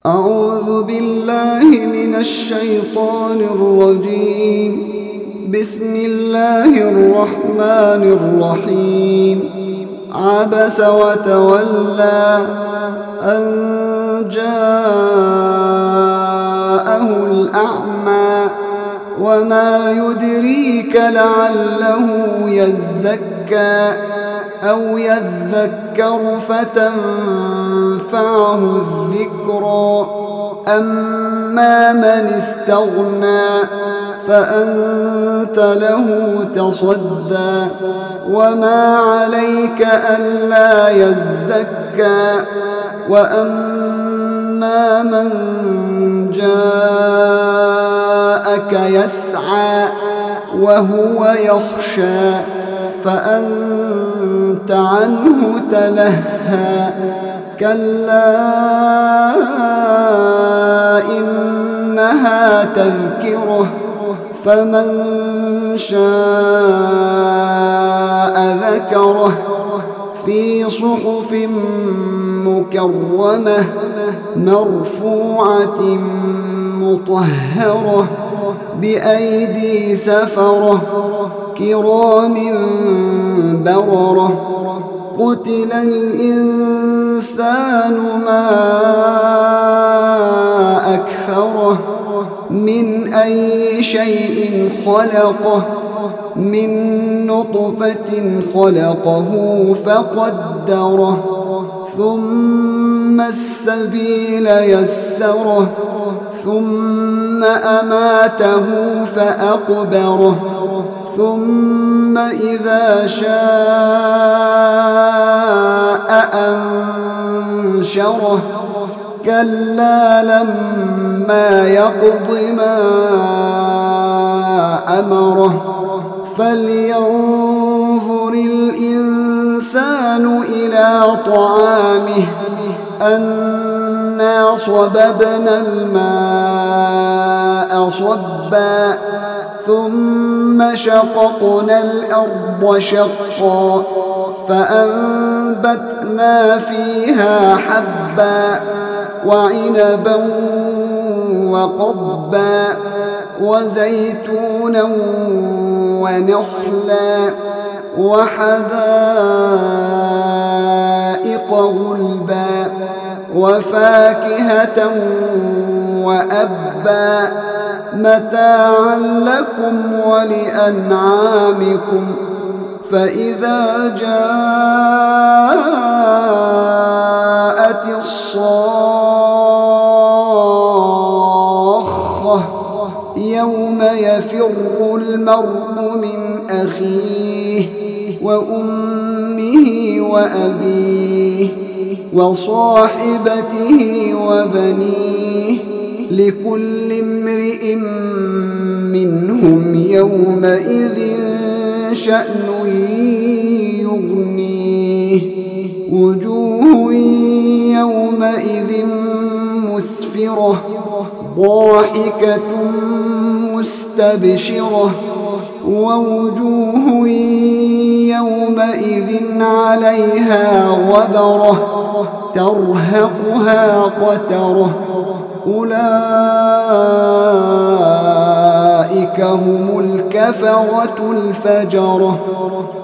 أعوذ بالله من الشيطان الرجيم. بسم الله الرحمن الرحيم. عبس وتولى أن جاءه الأعمى وما يدريك لعله يزكى أو يذكر فتنفعه الذكرى. أما من استغنى فأنت له تصدى وما عليك ألا يزكى. وأما من جاءك يسعى وهو يخشى فأنت عنه تلهى. كلا إنها تذكرة فمن شاء ذكره في صحف مكرمة مرفوعة مطهرة بأيدي سفرة كرام بررة. قتل الإنسان ما أكفره من أي شيء خلقه من نطفة خلقه فقدره ثم السبيل يسره ثم أماته فأقبره ثم إذا شاء أنشره. كلا لما يقض ما أمره. فلينظر الإنسان إلى طعامه أنا صببنا الماء صبا ثم شققنا الأرض شقا فأنبتنا فيها حبا وعنبا وقضبا وزيتونا ونخلا وحدائق غلبا وفاكهة وأبا متاعا لكم ولأنعامكم. فإذا جاءت الصاخة يوم يفر المرء من أخيه وأمه وأبيه وصاحبته وبنيه لكل امرئ منهم يومئذ شأن يغنيه. وجوه يومئذ مسفرة ضاحكة مستبشرة ووجوه يومئذ عليها غبرة ترهقها قترة. أولئك هم الكفرة الفجرة.